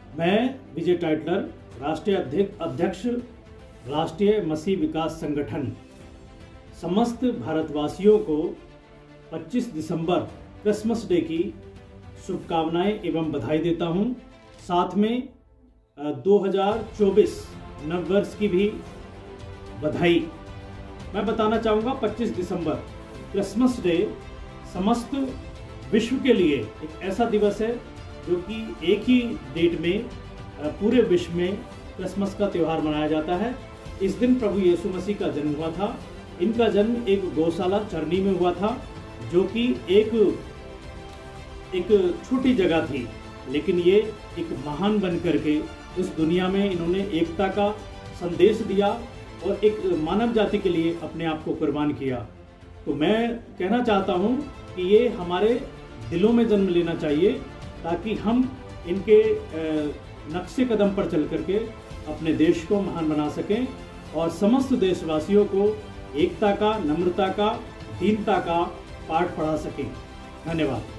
मैं विजय टाइटलर, राष्ट्रीय अध्यक्ष राष्ट्रीय मसीह विकास संगठन, समस्त भारतवासियों को 25 दिसंबर क्रिसमस डे की शुभकामनाएं एवं बधाई देता हूं। साथ में 2024 नववर्ष की भी बधाई। मैं बताना चाहूँगा 25 दिसंबर क्रिसमस डे समस्त विश्व के लिए एक ऐसा दिवस है जो कि एक ही डेट में पूरे विश्व में क्रिसमस का त्यौहार मनाया जाता है। इस दिन प्रभु यीशु मसीह का जन्म हुआ था। इनका जन्म एक गौशाला चरनी में हुआ था, जो कि एक छोटी जगह थी, लेकिन ये एक महान बन करके इस दुनिया में इन्होंने एकता का संदेश दिया और एक मानव जाति के लिए अपने आप को कुर्बान किया। तो मैं कहना चाहता हूँ कि ये हमारे दिलों में जन्म लेना चाहिए, ताकि हम इनके नक्शे कदम पर चल करके अपने देश को महान बना सकें और समस्त देशवासियों को एकता का, नम्रता का, दीनता का पाठ पढ़ा सकें। धन्यवाद।